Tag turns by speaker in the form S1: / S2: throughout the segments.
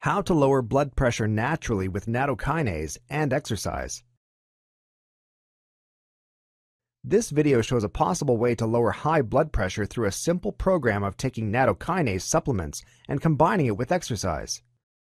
S1: How to lower blood pressure naturally with nattokinase and exercise. This video shows a possible way to lower high blood pressure through a simple program of taking nattokinase supplements and combining it with exercise.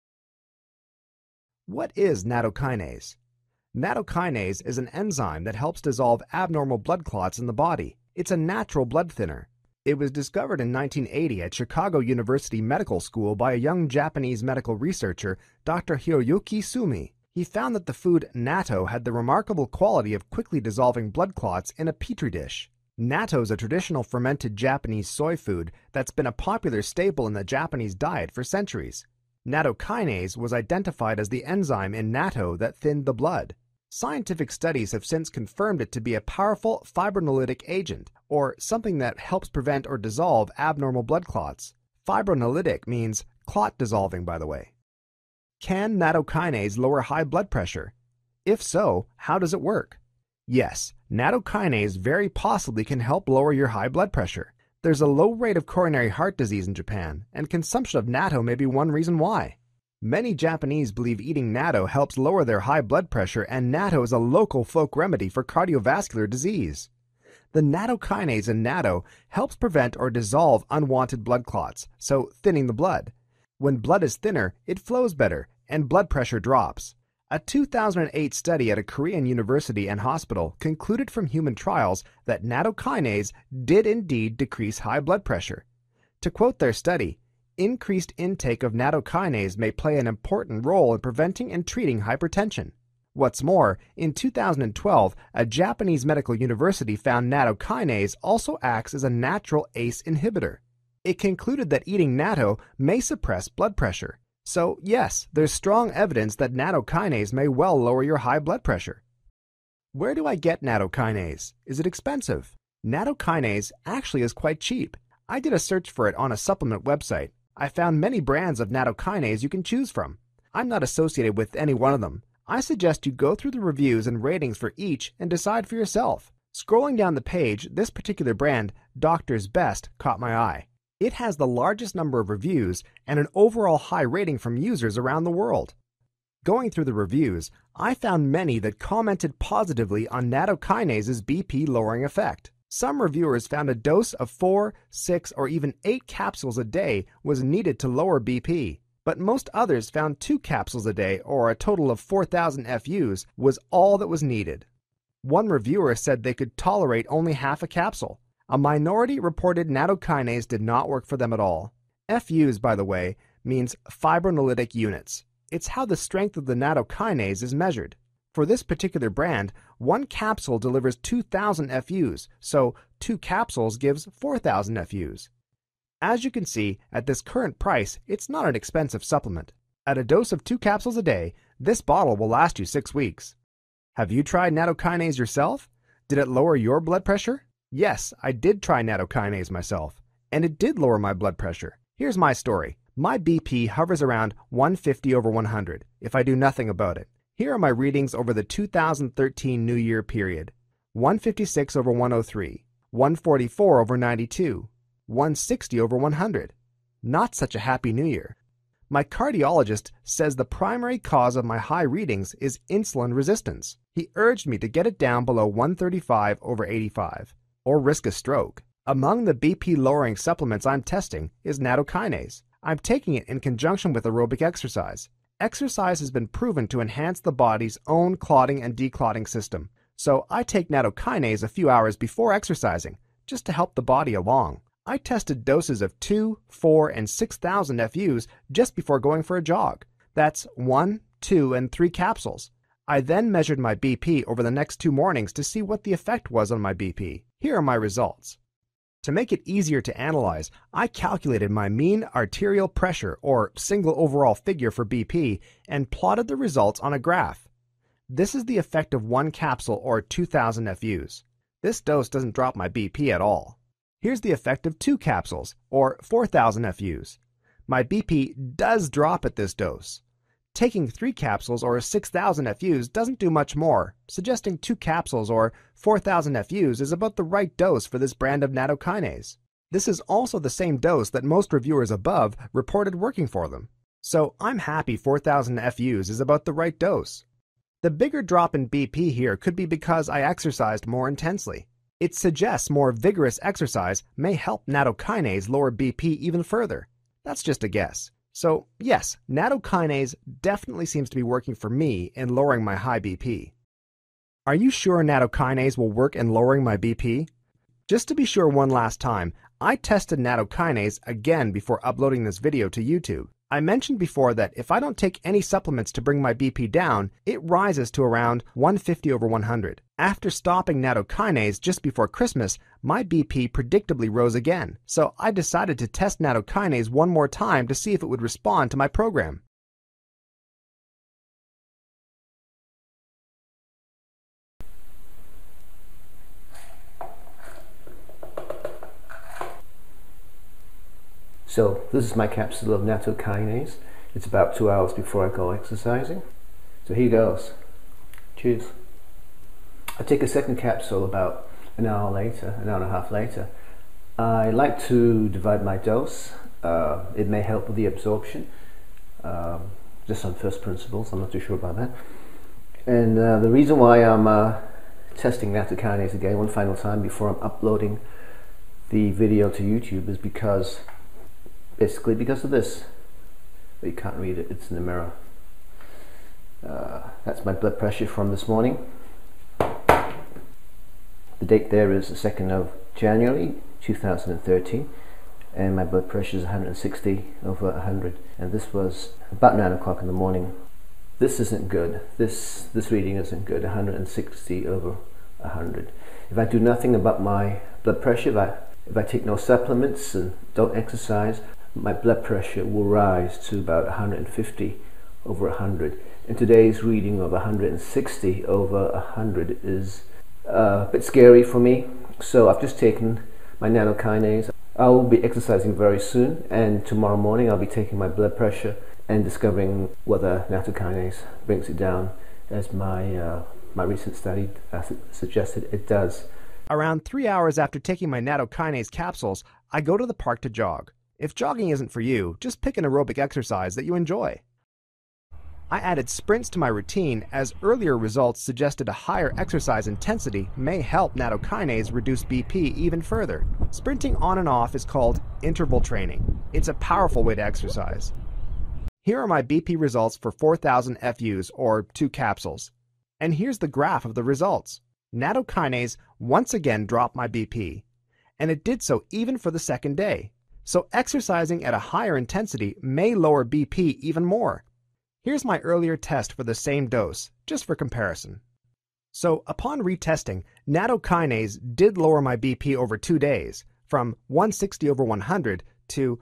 S1: What is nattokinase? Nattokinase is an enzyme that helps dissolve abnormal blood clots in the body. It's a natural blood thinner. It was discovered in 1980 at Chicago University Medical School by a young Japanese medical researcher, Dr Hiroyuki Sumi. He found that the food natto had the remarkable quality of quickly dissolving blood clots in a petri dish. Natto is a traditional fermented Japanese soy food that's been a popular staple in the Japanese diet for centuries. Nattokinase was identified as the enzyme in natto that thinned the blood. Scientific studies have since confirmed it to be a powerful fibrinolytic agent, or something that helps prevent or dissolve abnormal blood clots. Fibrinolytic means clot dissolving, by the way. Can nattokinase lower high blood pressure? If so, how does it work? Yes, nattokinase very possibly can help lower your high blood pressure. There's a low rate of coronary heart disease in Japan, and consumption of natto may be one reason why. Many Japanese believe eating natto helps lower their high blood pressure, and natto is a local folk remedy for cardiovascular disease. The nattokinase in natto helps prevent or dissolve unwanted blood clots, so thinning the blood. When blood is thinner, it flows better, and blood pressure drops. A 2008 study at a Korean university and hospital concluded from human trials that nattokinase did indeed decrease high blood pressure. To quote their study, increased intake of nattokinase may play an important role in preventing and treating hypertension. What's more, in 2012, a Japanese medical university found nattokinase also acts as a natural ACE inhibitor. It concluded that eating natto may suppress blood pressure. So yes, there's strong evidence that nattokinase may well lower your high blood pressure. Where do I get nattokinase? Is it expensive? Nattokinase actually is quite cheap. I did a search for it on a supplement website. I found many brands of nattokinase you can choose from. I'm not associated with any one of them. I suggest you go through the reviews and ratings for each and decide for yourself. Scrolling down the page, this particular brand, Doctor's Best, caught my eye. It has the largest number of reviews and an overall high rating from users around the world. Going through the reviews, I found many that commented positively on nattokinase's BP-lowering effect. Some reviewers found a dose of 4, 6, or even 8 capsules a day was needed to lower BP, but most others found 2 capsules a day, or a total of 4,000 FUs, was all that was needed. One reviewer said they could tolerate only half a capsule. A minority reported nattokinase did not work for them at all. FUs, by the way, means fibrinolytic units. It's how the strength of the nattokinase is measured. For this particular brand, 1 capsule delivers 2,000 FUs, so 2 capsules gives 4,000 FUs. As you can see, at this current price, it's not an expensive supplement. At a dose of 2 capsules a day, this bottle will last you 6 weeks. Have you tried nattokinase yourself? Did it lower your blood pressure? Yes, I did try nattokinase myself, and it did lower my blood pressure. Here's my story. My BP hovers around 150/100 if I do nothing about it. Here are my readings over the 2013 New Year period. 156/103, 144/92, 160/100. Not such a happy New Year. My cardiologist says the primary cause of my high readings is insulin resistance. He urged me to get it down below 135/85. Or risk a stroke. Among the BP-lowering supplements I'm testing is nattokinase. I'm taking it in conjunction with aerobic exercise. Exercise has been proven to enhance the body's own clotting and declotting system, so I take nattokinase a few hours before exercising, just to help the body along. I tested doses of 2, 4, and 6,000 FUs just before going for a jog. That's 1, 2, and 3 capsules. I then measured my BP over the next 2 mornings to see what the effect was on my BP. Here are my results. To make it easier to analyze, I calculated my mean arterial pressure, or single overall figure for BP, and plotted the results on a graph. This is the effect of 1 capsule, or 2,000 FUs. This dose doesn't drop my BP at all. Here's the effect of 2 capsules, or 4,000 FUs. My BP does drop at this dose. Taking 3 capsules or 6,000 FUs doesn't do much more, suggesting 2 capsules or 4,000 FUs is about the right dose for this brand of nattokinase. This is also the same dose that most reviewers above reported working for them. So I'm happy 4,000 FUs is about the right dose. The bigger drop in BP here could be because I exercised more intensely. It suggests more vigorous exercise may help nattokinase lower BP even further. That's just a guess. So yes, nattokinase definitely seems to be working for me in lowering my high BP. Are you sure nattokinase will work in lowering my BP? Just to be sure one last time, I tested nattokinase again before uploading this video to YouTube. I mentioned before that if I don't take any supplements to bring my BP down, it rises to around 150/100. After stopping nattokinase just before Christmas, my BP predictably rose again, so I decided to test nattokinase one more time to see if it would respond to my program.
S2: So this is my capsule of nattokinase. It's about 2 hours before I go exercising. So here goes. Cheers. I take a second capsule about an hour later, an hour and a half later. I like to divide my dose. It may help with the absorption. Just on first principles, I'm not too sure about that. And the reason why I'm testing nattokinase again one final time before I'm uploading the video to YouTube is because basically because of this. But you can't read it, it's in the mirror. That's my blood pressure from this morning. The date there is the 2nd of January 2013, and my blood pressure is 160/100, and this was about 9 o'clock in the morning. This isn't good. This reading isn't good. 160/100. If I do nothing about my blood pressure, if I take no supplements and don't exercise, my blood pressure will rise to about 150/100. And today's reading of 160/100 is a bit scary for me. So I've just taken my nattokinase. I will be exercising very soon, and tomorrow morning I'll be taking my blood pressure and discovering whether nattokinase brings it down, as my recent study suggested it does.
S1: Around 3 hours after taking my nattokinase capsules, I go to the park to jog. If jogging isn't for you, just pick an aerobic exercise that you enjoy. I added sprints to my routine as earlier results suggested a higher exercise intensity may help nattokinase reduce BP even further. Sprinting on and off is called interval training. It's a powerful way to exercise. Here are my BP results for 4,000 FUs, or 2 capsules. And here's the graph of the results. Nattokinase once again dropped my BP, and it did so even for the second day. So exercising at a higher intensity may lower BP even more. Here's my earlier test for the same dose, just for comparison. So upon retesting, nattokinase did lower my BP over 2 days, from 160/100 to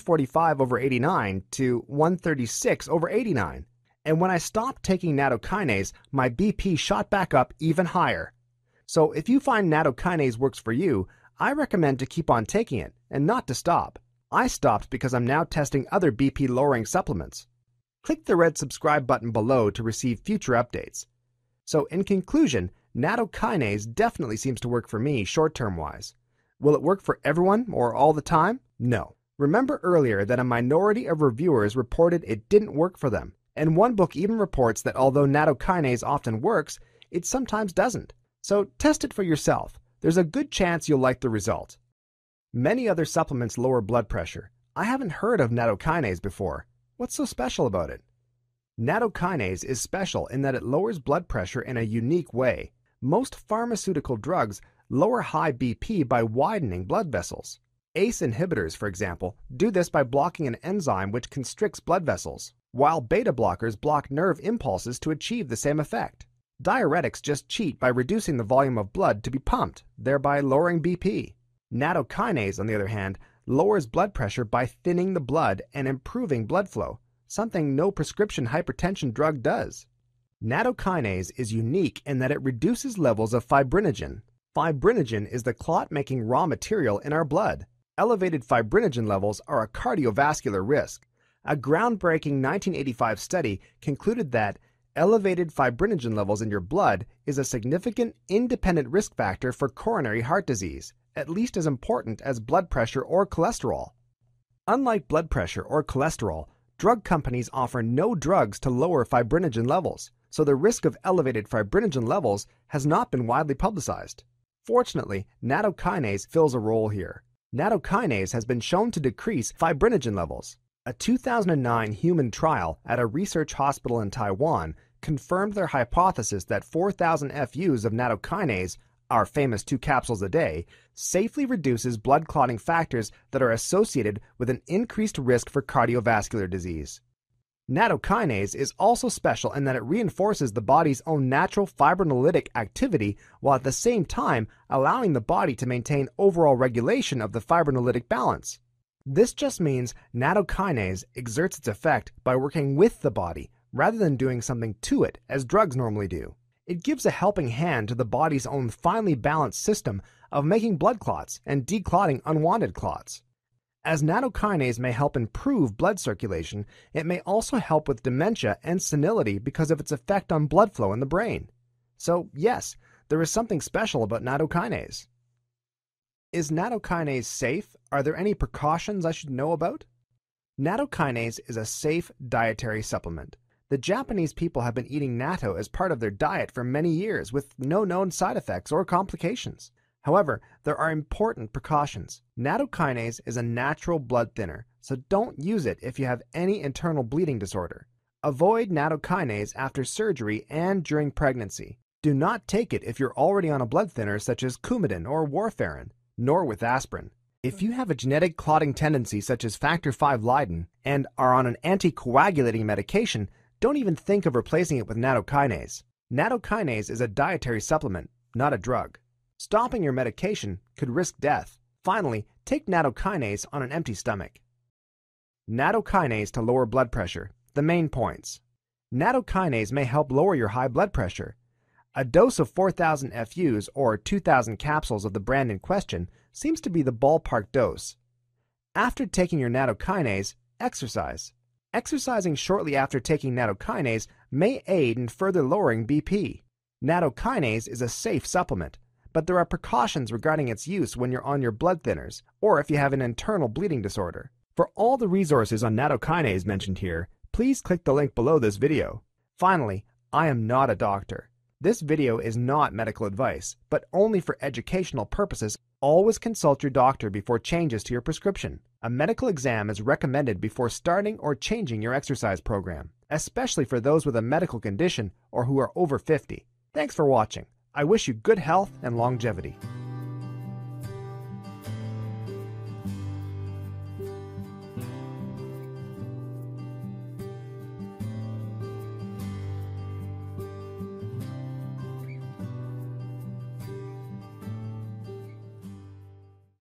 S1: 145/89 to 136/89. And when I stopped taking nattokinase, my BP shot back up even higher. So if you find nattokinase works for you, I recommend to keep on taking it and not to stop. I stopped because I'm now testing other BP lowering supplements. Click the red subscribe button below to receive future updates. So in conclusion, nattokinase definitely seems to work for me short-term wise. Will it work for everyone or all the time? No. Remember earlier that a minority of reviewers reported it didn't work for them, and one book even reports that although nattokinase often works, it sometimes doesn't. So test it for yourself. There's a good chance you'll like the result. Many other supplements lower blood pressure. I haven't heard of nattokinase before. What's so special about it? Nattokinase is special in that it lowers blood pressure in a unique way. Most pharmaceutical drugs lower high BP by widening blood vessels. ACE inhibitors, for example, do this by blocking an enzyme which constricts blood vessels, while beta blockers block nerve impulses to achieve the same effect. Diuretics just cheat by reducing the volume of blood to be pumped, thereby lowering BP. Nattokinase, on the other hand, lowers blood pressure by thinning the blood and improving blood flow, something no prescription hypertension drug does. Nattokinase is unique in that it reduces levels of fibrinogen. Fibrinogen is the clot-making raw material in our blood. Elevated fibrinogen levels are a cardiovascular risk. A groundbreaking 1985 study concluded that elevated fibrinogen levels in your blood is a significant independent risk factor for coronary heart disease, at least as important as blood pressure or cholesterol. Unlike blood pressure or cholesterol, Drug companies offer no drugs to lower fibrinogen levels, so the risk of elevated fibrinogen levels has not been widely publicized. Fortunately, nattokinase fills a role here. Nattokinase has been shown to decrease fibrinogen levels. A 2009 human trial at a research hospital in Taiwan confirmed their hypothesis that 4,000 FUs of nattokinase, our famous 2 capsules a day, safely reduces blood clotting factors that are associated with an increased risk for cardiovascular disease. Nattokinase is also special in that it reinforces the body's own natural fibrinolytic activity while at the same time allowing the body to maintain overall regulation of the fibrinolytic balance. This just means nattokinase exerts its effect by working with the body rather than doing something to it as drugs normally do. It gives a helping hand to the body's own finely balanced system of making blood clots and declotting unwanted clots. As nattokinase may help improve blood circulation, it may also help with dementia and senility because of its effect on blood flow in the brain. So yes, there is something special about nattokinase. Is nattokinase safe? Are there any precautions I should know about? Nattokinase is a safe dietary supplement. The Japanese people have been eating natto as part of their diet for many years with no known side effects or complications. However, there are important precautions. Nattokinase is a natural blood thinner, so don't use it if you have any internal bleeding disorder. Avoid nattokinase after surgery and during pregnancy. Do not take it if you're already on a blood thinner such as Coumadin or warfarin, nor with aspirin. If you have a genetic clotting tendency such as factor V Leiden and are on an anticoagulating medication, don't even think of replacing it with nattokinase. Nattokinase is a dietary supplement, not a drug. Stopping your medication could risk death. Finally, take nattokinase on an empty stomach. Nattokinase to lower blood pressure. The main points. Nattokinase may help lower your high blood pressure. A dose of 4,000 FUs or 2,000 capsules of the brand in question seems to be the ballpark dose. After taking your nattokinase, exercise. Exercising shortly after taking nattokinase may aid in further lowering BP. Nattokinase is a safe supplement, but there are precautions regarding its use when you're on your blood thinners or if you have an internal bleeding disorder. For all the resources on nattokinase mentioned here, please click the link below this video. Finally, I am not a doctor. This video is not medical advice, but only for educational purposes. Always consult your doctor before changes to your prescription. A medical exam is recommended before starting or changing your exercise program, especially for those with a medical condition or who are over 50. Thanks for watching. I wish you good health and longevity.